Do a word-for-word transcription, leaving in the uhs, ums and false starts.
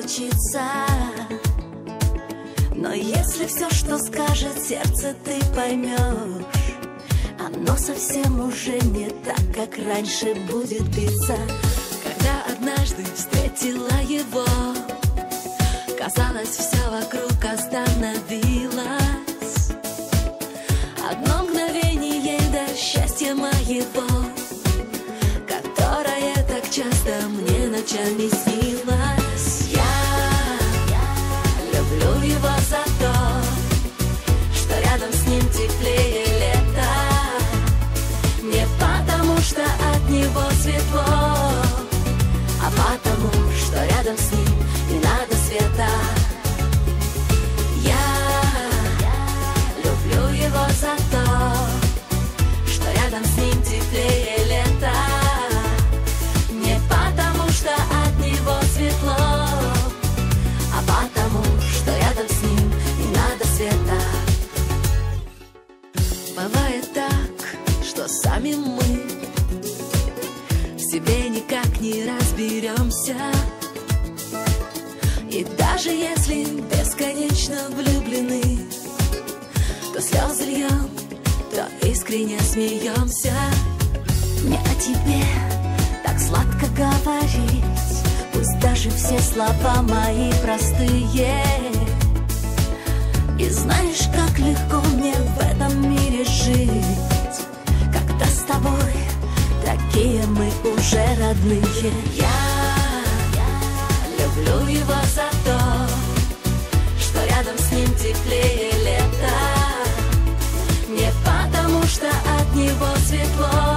случится. Но если все, что скажет сердце, ты поймешь, оно совсем уже не так, как раньше будет биться. Когда однажды встретила его, казалось, все вокруг остановилось. Одно мгновение до счастья моего, которое так часто мне ночами снилось. Я люблю его за то, что рядом с ним теплее лето. Не потому, что от него светло, а потому, что рядом с ним не надо света. Его за то, что рядом с ним теплее лето. Не потому, что от него светло, а потому, что рядом с ним не надо света. Бывает так, что сами мы в себе никак не разберемся. И даже если бесконечно влюблены, то слезы льем, то искренне смеемся. Мне о тебе так сладко говорить, пусть даже все слова мои простые. И знаешь, как легко мне в этом мире жить, когда с тобой такие мы уже родные. Я люблю его за то, что рядом с ним теплее лето. Не потому, что от него светло,